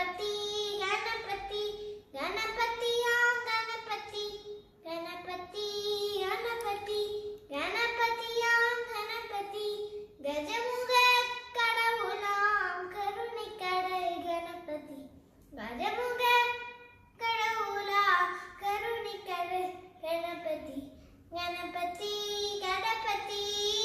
गणपति गणपति गणपतिया गणपति गणपति गणपति गणपतिया गणपति गजमुग கடவுளாம் கருணை கடல் गणपति गजमुग கடவுளாம் கருணை கடல் गणपति गणपति गणपति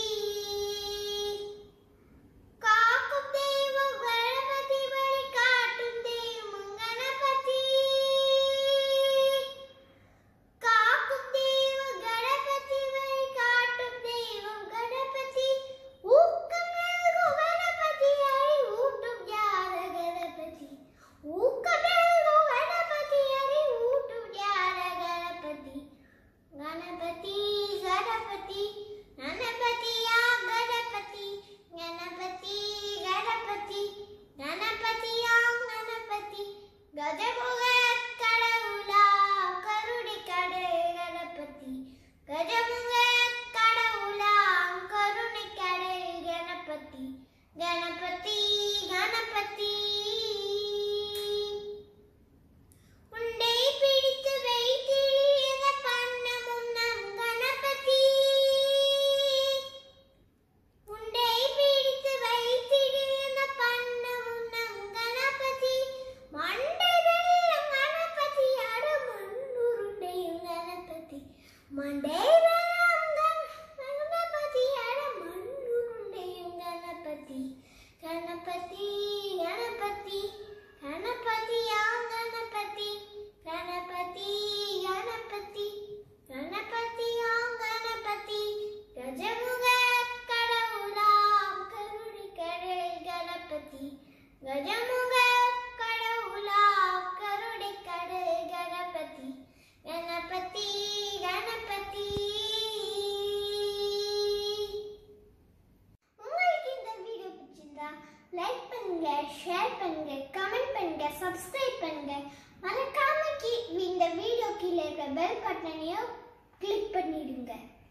லைக் பண்ணுங்க, ஷேர் பண்ணுங்க, கமெண்ட் பண்ணுங்க, சப்ஸ்கிரைப் பண்ணுங்க. மறக்காம இந்த வீடியோ கீழே இருக்க பெல் பட்டனையும் கிளிக் பண்ணிடுங்க.